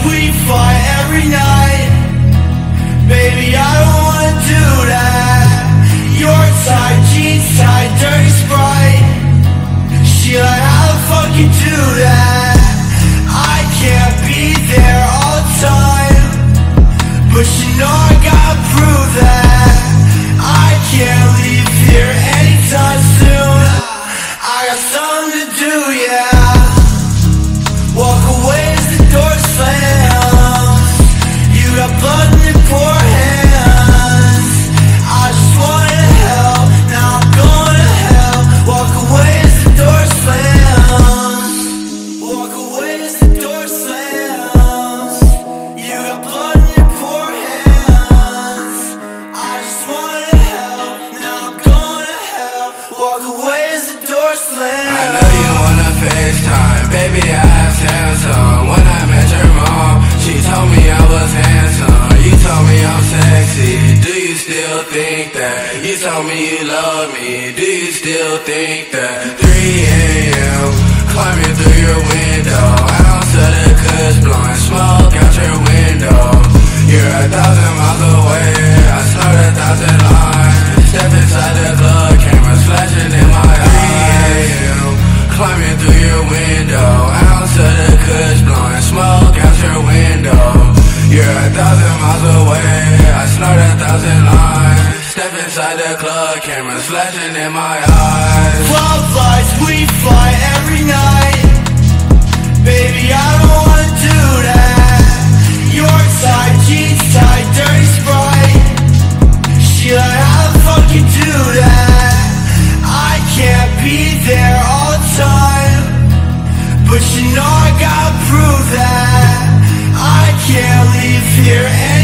we fight every night. Baby, I don't wanna do that. Your tight jeans, tight, dirty Sprite. She like, how the fuck you do that? I can't be there all the time, but you know I gotta prove that I can't leave here anytime soon. I got something to do, yeah. Walk away as the door slams. You got blood in your poor hands. I just wanted help, now I'm going to hell. Walk away as the door slams. Walk away as the door slams. You got blood in your poor hands. I just wanted help, now I'm going to hell. Walk away as the door slams. I know you wanna FaceTime, baby, I have Samsung. When I met your mom, she told me I was handsome. You told me I'm sexy, do you still think that? You told me you love me, do you still think that? 3 a.m., climbing through your window, ounce of the kush blowing smoke out your window. You're 1,000 miles away, I snort 1,000 lines. Step inside the club, cameras flashing in my eyes. 3 a.m., climbing through your window, ounce of the kush blowing smoke out your window. You're 1,000 miles away, I snort 1,000 lines. Step inside the club, cameras flashing in my eyes. Club lights, we fight every night. Baby, I don't wanna do that. Your tight jeans, tight, dirty Sprite. She like, how the fuck you do that? I can't be there all the time, but you know I gotta prove that I can't leave here